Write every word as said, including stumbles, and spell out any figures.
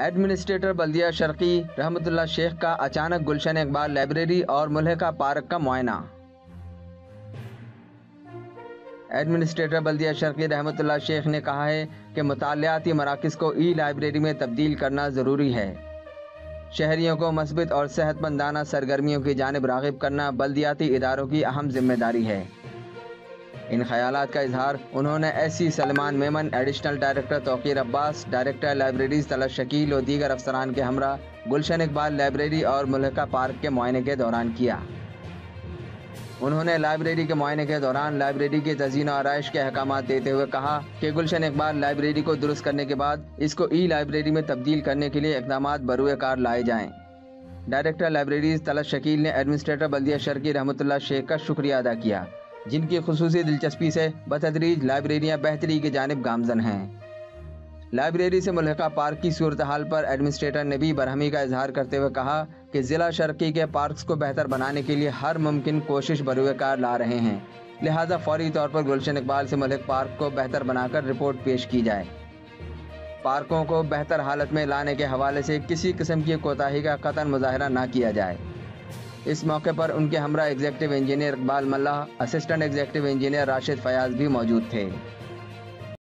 Administrator بلدیہ شرقی رحمت اللہ شیخ کا اچانک گلشن اقبال لائبریری اور ملحقہ پارک کا معائنہ۔ ایڈمنسٹریٹر بلدیہ شرقی رحمت اللہ شیخ نے کہا ہے کہ مطالعاتی مراکز کو ای لائبریری میں تبدیل کرنا ضروری ہے۔ شہریوں کو مثبت اور صحت مندانہ سرگرمیوں کی جانب راغب کرنا بلدیاتی اداروں کی اہم ذمہ داری ہے۔ ان خیالات کا اظہار انہوں نے S C Salman Memon, additional director Tauqeer Abbas, director libraries Talat Shakeel و دیگر افسران کے ہمراہ گلشن اقبال لائبریری اور ملحقہ پارک کے معائنے کے دوران کیا۔ انہوں نے لائبریری کے معائنے کے دوران لائبریری کی تزئین و آرائش کے احکامات دیتے ہوئے کہا کہ گلشن اقبال لائبریری کو درست کرنے کے بعد اس کو ای لائبریری میں تبدیل کرنے کے لیے اقدامات بروئے کار لائے جائیں۔ ڈائریکٹر لائبریریز طلعت شکیل نے ایڈمنسٹریٹر بلدیہ شرقی رحمت اللہ شیخ کا شکریہ ادا کیا، جن کی خصوصی دلچسپی سے بتدریج لائبریریاں بہتری کی جانب گامزن ہیں۔ لائبریری سے ملحقہ پارک کی صورتحال پر ایڈمنسٹریٹر نے بھی برہمی کا اظہار کرتے ہوئے کہا کہ ضلع شرقی کے پارکس کو بہتر بنانے کے لیے ہر ممکن کوشش بروئے کار لا رہے ہیں، لہذا فوری طور پر گلشن اقبال سے ملحق پارک کو بہتر بنا کر رپورٹ پیش کی جائے۔ پارکوں کو بہتر حالت میں لانے کے حوالے سے کسی قسم کی کوتاہی کا قطعاً مظاہرہ نہ کیا جائے۔ اس موقع پر ان کے ہمراہ executive engineer Iqbal Malla, assistant executive engineer Rashid Fayyaz بھی موجود تھے۔